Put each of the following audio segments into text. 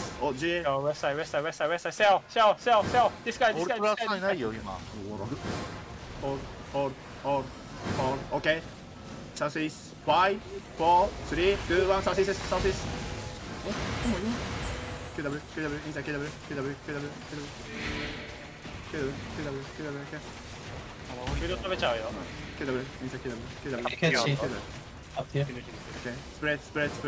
お、G。 Yo, west side, west side, west side, west side. Sell, sell, sell, sell. This guy, オ this ール guy, プラ this ス guy. ないよ今。 hold, okay. Southeast, 5, 4, 3, 2, 1, southeast, southeast. QW, QW, inside QW, QW, QW, QW. フィールド食べちゃうよ。 QW, inside QW, QW. I can't see. QW. Up here. Okay, spread.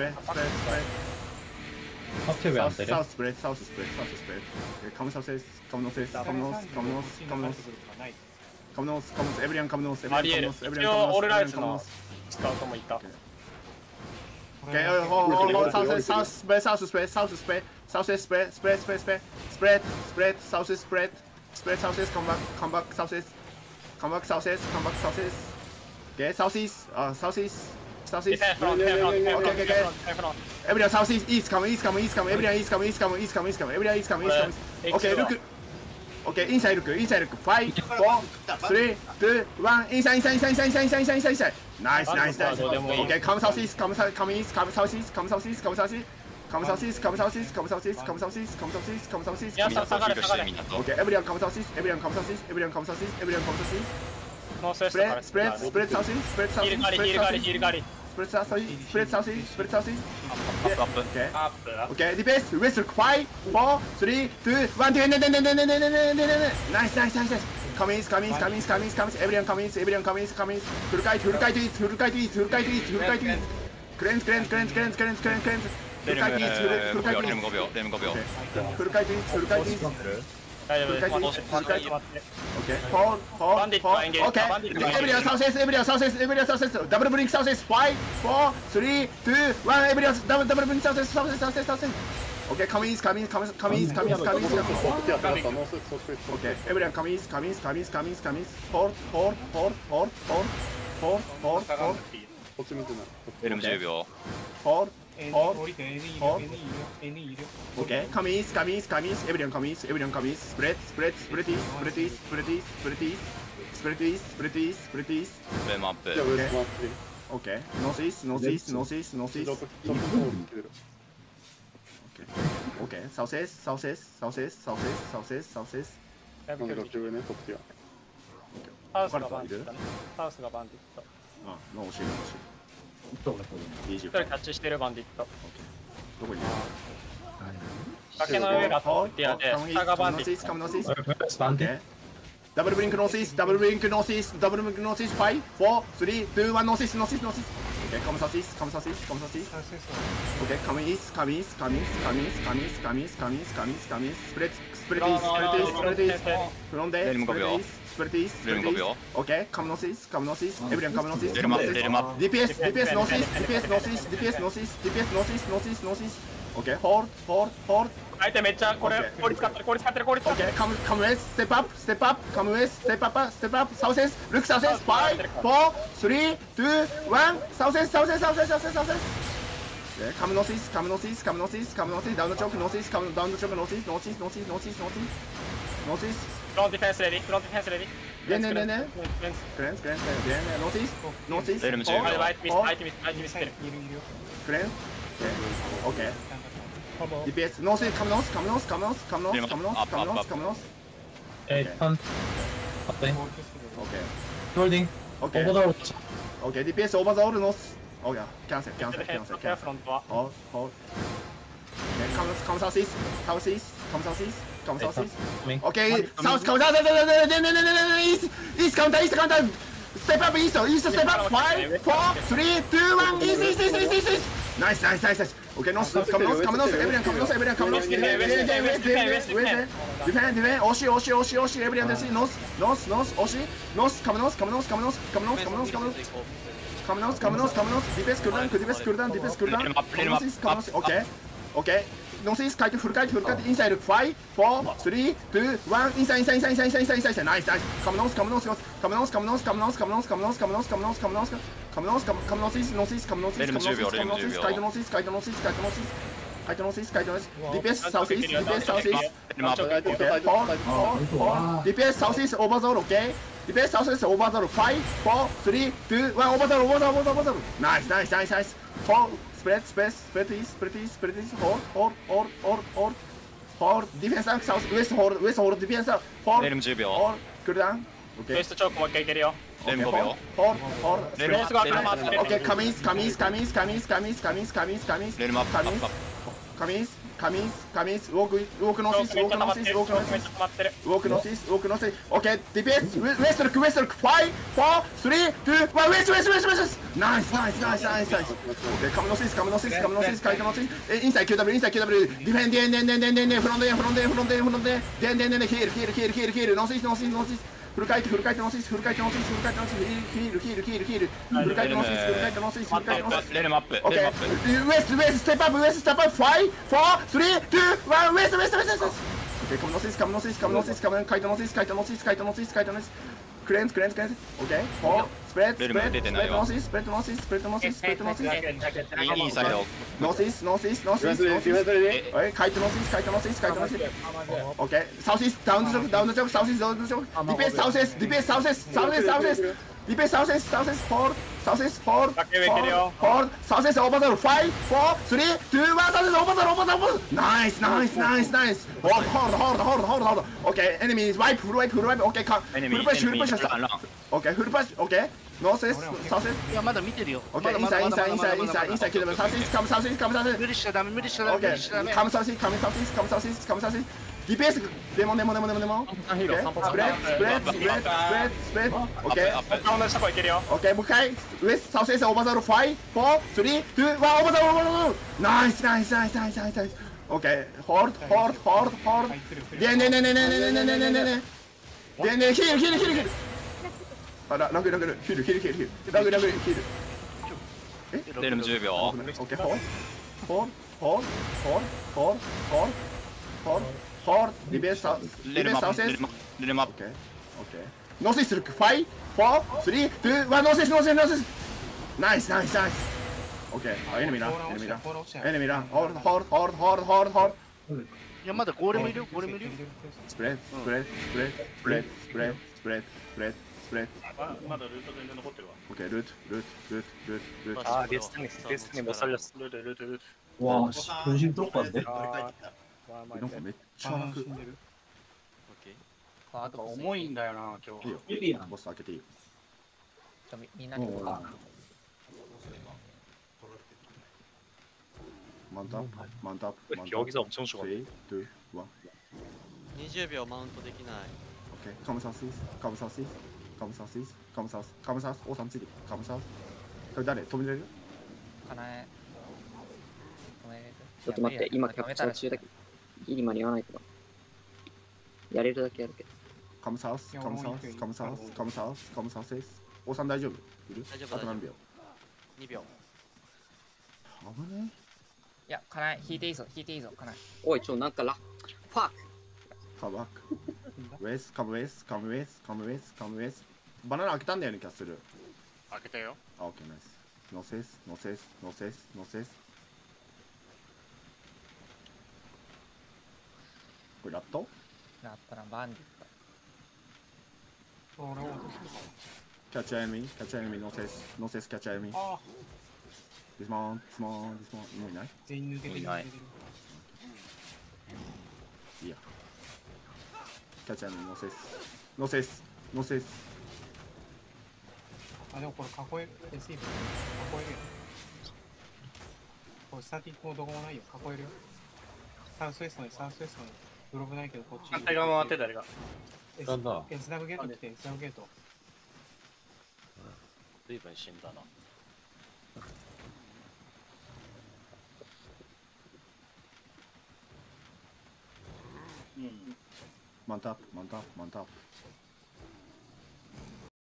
Up here we are there. South spread. Okay, come southeast, come northeast, come north. Everyone come north. ありえる。一応オールライツのスカウトもいた。 Okay, hold, south spread, southeast spread, southeast, come back, southeast. Okay, southeast. Defend front, defend front, defend front, Okay. defend front. Everyone southeast, east come. Everyone east come. Everyone east come. Okay, look. Okay, inside look. 5, 4, 3, 2, 1. Inside. Nice. Okay, come southeast, come east, come southeast. 皆さん下がれ。 Okay, everyone come southeast. ノースウェストから Spread southeast. ヒール狩り。 Spread southeast. Okay. アップ。 Okay, defense. West 5, 4, 3, 2, 1. Nice. Come in. Everyone come in. Full kite to east. Cleanse. レルム5秒。 Full kite to east. 大丈夫です。 Okay. Hold. Okay. Everyone southeast. Double blink southeast. 5, 4, 3, 2, 1. Everyone double blink southeast. Okay, come east. Okay, everyone come east. Hold. レルム10秒。 Hold. N いるよ。 Okay, come east. Everyone come east. Spread east. 上マップ。 Okay, northeast. Okay, southeast. ハウスがバンディットね。ハウスがバンディット。 あ、惜しい。 一人キャッチしてるバンディット。 どこに崖の上がトーティアで、下がバンディット。 Okay. Double blink northeast. 5, 4, 3, 2, 1 northeast. Okay, come southeast. Okay, come east. Spread east. From there. Spread east. Okay, come northeast. Everyone come northeast. DPS northeast. Okay, hold. 相手めっちゃこれ氷使ってる。 Okay, come west, step up, step up, southeast, look southeast, 5, 4, 3, 2, 1, southeast. Okay, come northeast, down the choke, northeast, northeast. フロントディフェンスレディ。 Then, northeast, レルム10秒。 相手ミスってる。 cleanse, okay. DPS, northeast, come north. Hunt. Up there. Okay. Holding. Okay. Overlord. Okay, DPS over the all north. Oh yeah, cancel. フロントは。 Hold. Okay, come southeast. Coming. Okay, south, come east counter. Step up east, step up. 5, 4, 3, 2, 1, east. Nice. Okay, north, come north. Everyone come north. Defend. Oshi. Everyone see north. Oshi. North, come north. Defense cooldown. Okay. Northeast, full kite, inside, 5, 4, 3, 2, 1, inside. Nice. Come northeast, DPS southeast. DPS southeast, overzone, okay? DPS southeast, overzone, 5, 4, 3, 2, 1, overzone. Nice. Hold, spread east, hold, defense up, south, west hold, defense up, hold, レルム10秒 hold, cool down, ウ okay, エストチョークもう一回いけるよ。 レルム5秒 hold, レルムスが頭回ってる。 okay, come east, レルムアップアップ come east, walk northeast, めっちゃ溜まってる。めっちゃ溜まってる。 walk northeast, okay, defense, west, 5, 4, 3, 2, 1, west, nice, okay, come northeast, kite northeast, inside QW, defend, front, heal, northeast,フル回転ノースイス、ヒール、 レルムアップレルムアップウエスト、ステップアップ、5、4、3、2、1、ウエスト。Okay, come northeast, kite northeast, cleanse, okay, hold, spread northeast, インサイド northeast, okay, kite northeast, okay, southeast, down the choke, southeast, defense southeast, hold, southeast, hold, southeast, over the 5, 4, 3, 2, 1, southeast, over, nice, hold, okay, enemy is wipe, full wipe, okay, come, full push, okay, full push, okay, northeast, southeast, いやまだ見てるよ。 okay, inside, kill them, southeast, come southeast, 無理しちゃダメ。 okay, come southeast, defense, demon, okay, spread, okay, 顔の下こいけるよ。 okay, もう一回 west, southeast, over the 5, 4, 3, 2, 1, over the nice, okay, hold, heal, あら、ラグ、ヒール、ヒール、 レルム10秒 okay, hold, defense, レルムアップ southeast, レルムアップ okay, northeast, 5, 4, 3, 2, 1, northeast, nice, okay, enemy だ、hold, いやまだゴーレムいるよ。 spread, まだルート全然残ってるわ。 okay, root, あー、レスにもされます。ルート。 와, 분신 뚫었는데? なんかめっちゃ楽。 あと重いんだよな今日。 いいよ、ボス開けていいよ。 みんなにもか。 マンタップ。 여기서 엄청 좋아. 3, 2, 1. 20秒マウントできない。 Okay, come south. 王さんついて。come south. これ誰？止めれる？ かなえ。 ちょっと待って、今キャプチャー中だけど、ギリ間に合わないから。やれるだけやるけど。 come south. 王さん大丈夫？いる？ 大丈夫あと何秒？ 2秒。 危ねいや、かなえ、引いていいぞ、かなえ。 おい、なんかファック。 come back. come west. バナナ開けたんだよね、キャッスル。 開けたよ。 あ、OK、ナイス。ノセス。これラット？ ラットな、バンディット。 俺を落とすのかキャッチャーエミ、ノセス、キャッチャーエミ。 ああ、 ディスモン、もういない？ 全員抜けてる。 いないいいや。キャッチャーエミ、ノセス。 あ、でもこれ囲える。SE 囲えるよ。これスタティックもどこもないよ。囲えるよ。サウスウェストに。ブログないけどこっち。 反対側回って誰が。 なんだ。 スナグゲート来て、スナグゲート。 随分死んだな。 マンタップ。